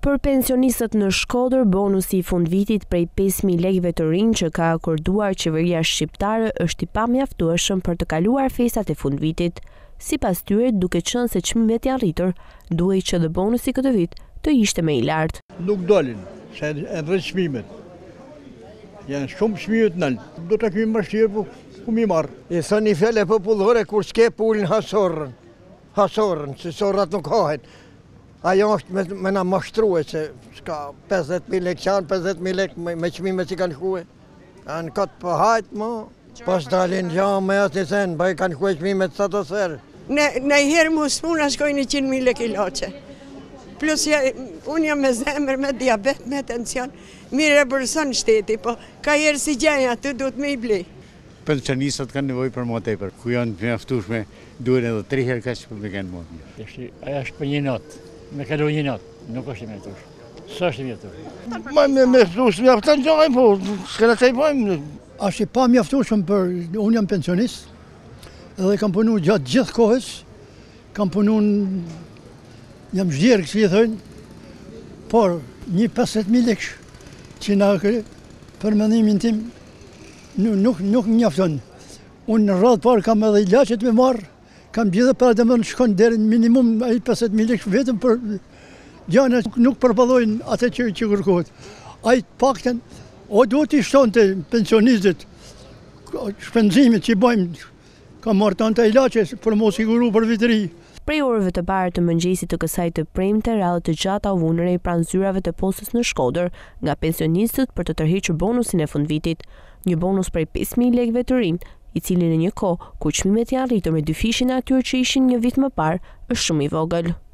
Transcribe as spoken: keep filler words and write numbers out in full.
Për pensionistët në Shkodër, bonusi i fundvitit prej pesë mijë lekëve të rinj që ka akorduar qeveria shqiptare është i pamjaftueshëm për të kaluar festat e fundvitit. Sipas tyre, duke qenë se çmimet janë rritur, duhej që dhe bonusi këtë vit të ishte më i lartë. Nuk dolin, se e rrit çmimet. Janë shumë çmimet nal. Do të kemi mëshirë, po ku mi marr. I thoni fjale popullore kur s'ke pulin hasorën. Hasorën, se sorrat nuk hahen. Ajo është me, me na mashtruhe që s'ka pesëdhjetë mijë lekë qanë, pesëdhjetë mijë lekë me, me qmime që kanë shkue. Kanë këtë për hajtë më, pas dalin gjamë me atë një sen, bëj kanë shkue qmime të sato serë. Ne, ne herë mu s'puna shkoj një qind mijë lekë ilaçe. Plus ja, unë jam me zemër, me diabet, me tension, mire e bërëson shteti, po ka herë si gjenja të duhet me i blej. Pensionistët kanë nevojë për më tepër, ku janë mjaftueshme, duhen edhe tre herë kaq për të kanë më. Ajo është për një natë. Me kalu një natë, nuk është i mjaftuar. Së është i mjaftuar. Ma me mjaftuar, mjaftan gjojnë, po, s'kena të i pojmë. Është i pa mjaftueshëm për, unë jam pensionist, edhe kam punu gjatë gjithë kohës, kam punu, jam zhjerë, kësi e thënë, por një pesëdhjetë mijë lekë që na për mendimin tim, nuk, nuk mjafton. Unë në radhë parë kam edhe ilaçet me marrë, kam gjithë para të më në shkon deri minimum ai pesëdhjetë mijë lekë vetëm për gjana nuk përballojnë atë që, që kërkohet. Ai paktën o duhet i shtonte pensionistët shpenzimet që bëjmë, kam marrë tanta ilaçe për mos siguru për vitëri. Prej orëve të parë të mëngjesit të kësaj të premte, radhë të gjata u vunërej pranë zyrave të postës në Shkodër nga pensionistët për të tërhequr bonusin e fundvitit, një bonus prej pesë mijë lekëve të rinj, i cili në një kohë ku çmimet janë rritur me dyfishin e atyre që ishin një vit më parë, është shumë i vogël.